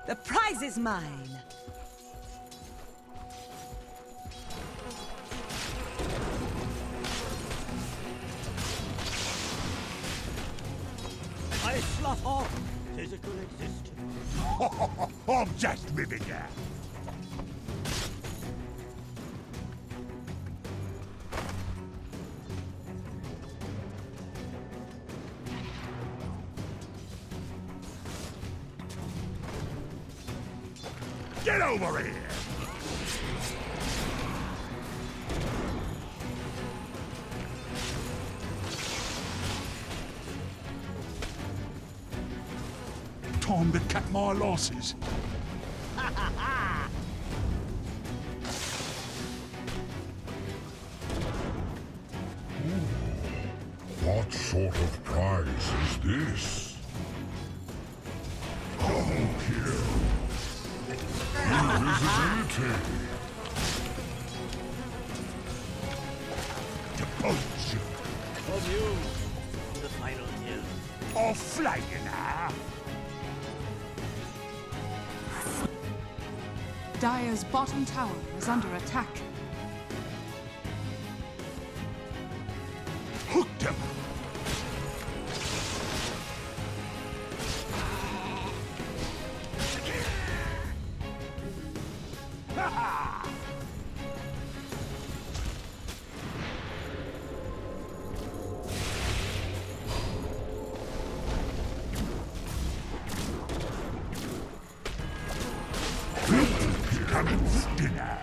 The prize is mine. I slough off physical existence. I'm just ribbing ya. Get over here! Time to cut my losses. What sort of prize is this? Double kill. Invisibility. Depose you. From you to the final kill. I'll flay you now. Dire's bottom tower is under attack. Hooked him. Coming for dinner.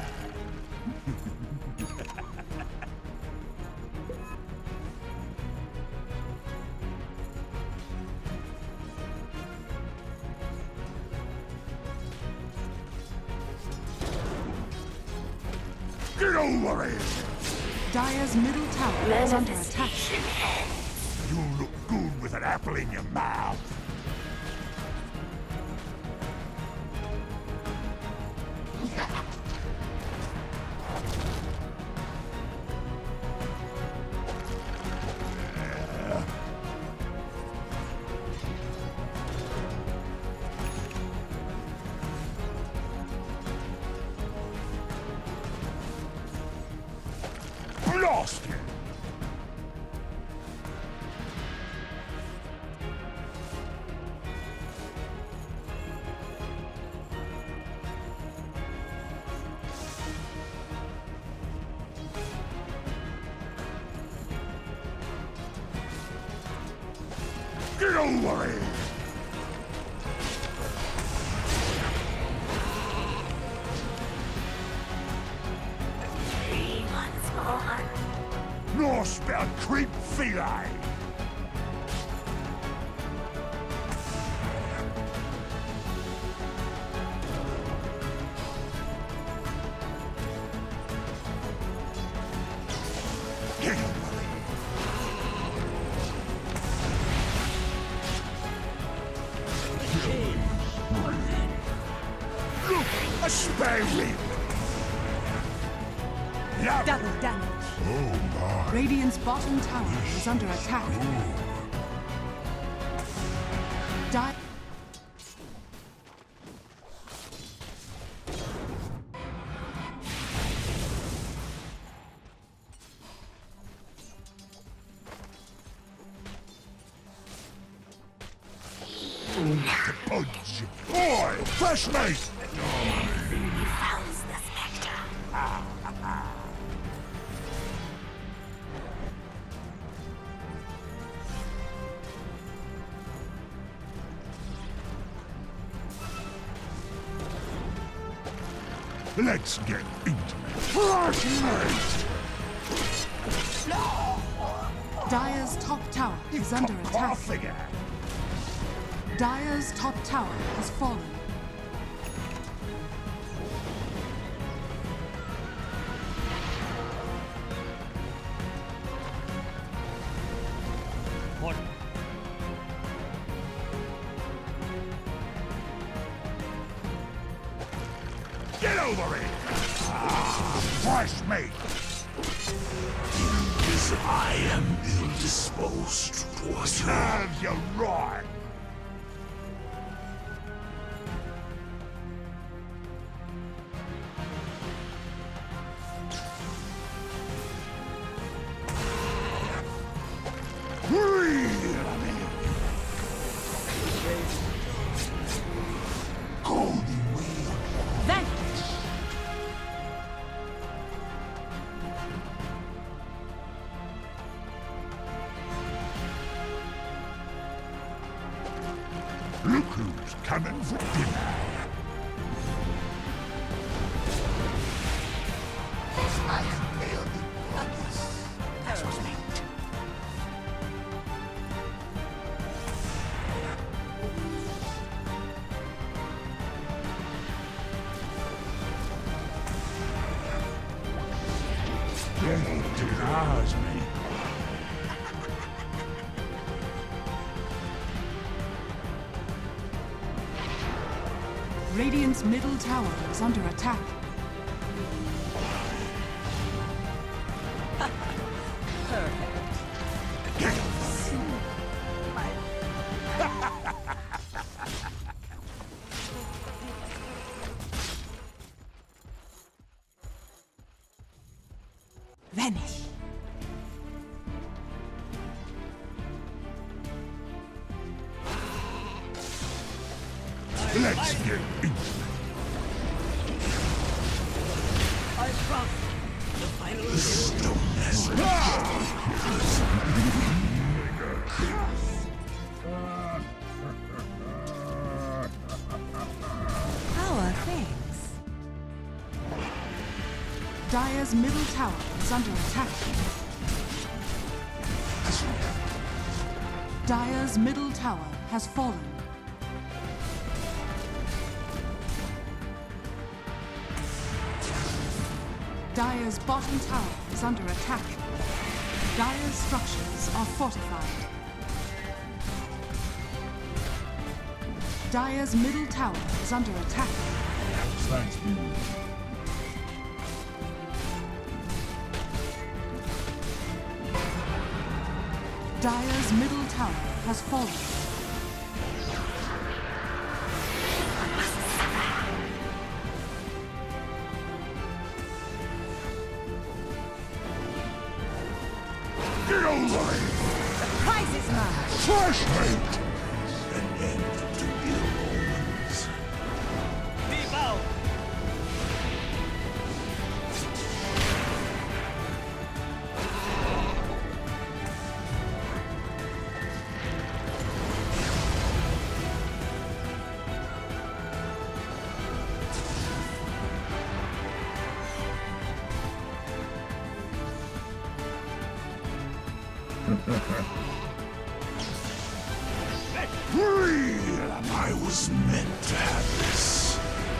Get over here! Dire's middle tower is under attack. You look good with an apple in your mouth. Blast him! Get over here! Northbound creep feline! Get over here! Look! A spare rib! Love Double damage. Oh my. Radiant's bottom tower is under attack. Dire. Punch! Boy! Fresh mate! Fouls the spectre. Let's get intimate. Fresh mate! Dire's top tower is under attack. Figure. Dire's top tower has fallen. What? Get over here! Fresh meat! I am ill-disposed towards you. Serves you right! Look who's coming for dinner. I have nailed it. That was meant. Don't devours me. Radiant's middle tower is under attack. Vanish. Let's get into it. I trust the final kill. Stillness. How are things? Dire's middle tower is under attack. Dire's middle tower has fallen. Dire's bottom tower is under attack. Dire's structures are fortified. Dire's middle tower is under attack. Thanks, people. Dire's middle tower has fallen. Get away! Prize is mine. Flashlight! An end to ill omens. Devour. Real! I was meant to have this.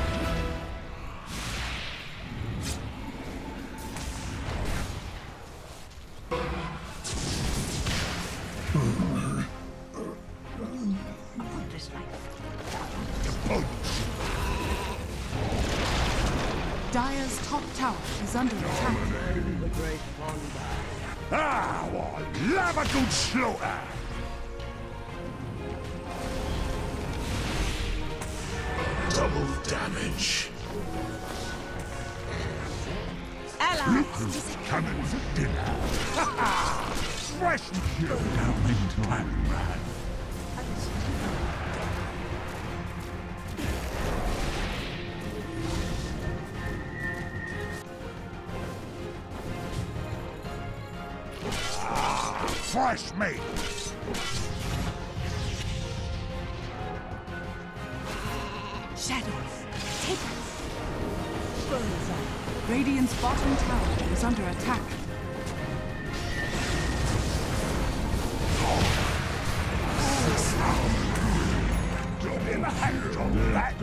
Punch! Dire's top tower is under attack. The great Bondi. Ah, well, lava good slaughter! Double damage. Ally. Look who's coming for dinner. Ha ha! Fresh and go down in time, man. Ah, fresh meat. Shadows. Take us. Radiant's bottom tower is under attack. In the hands of that.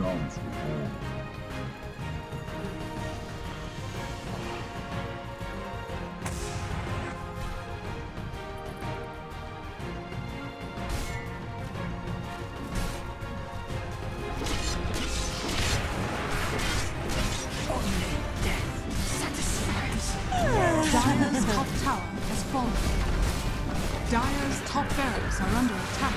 Dire's top tower has fallen. Dire's top barracks are under attack.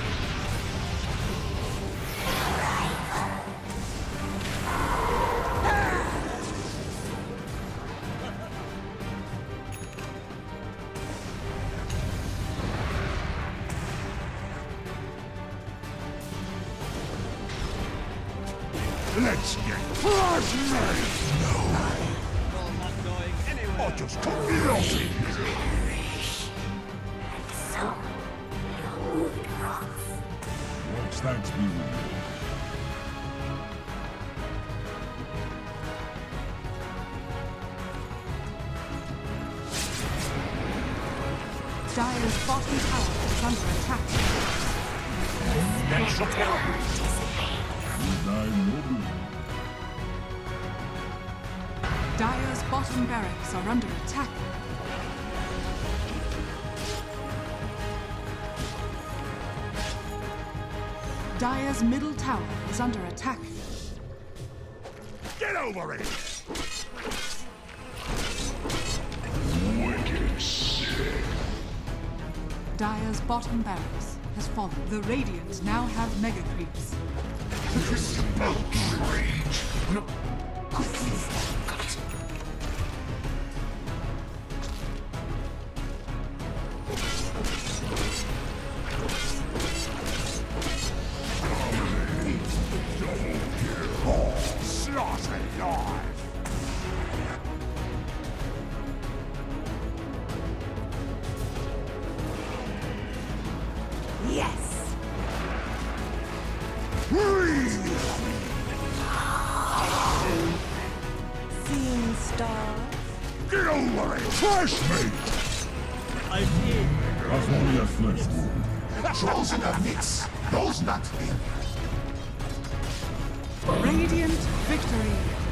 Let's get flashlight. No, You're not going anywhere. I just got lost. So, you moved wrong. What's Thanks be with you. Dire's bottom tower is under attack. Dire's bottom barracks are under attack. Dire's middle tower is under attack. Get over it! Dire's bottom barracks has fallen. The Radiant now have mega creeps. Slaughter live! Yes! Seeing stars? Get over it! Flesh meat! I see. That's only a flesh wound. Chosen of mix knows nothing. Radiant victory!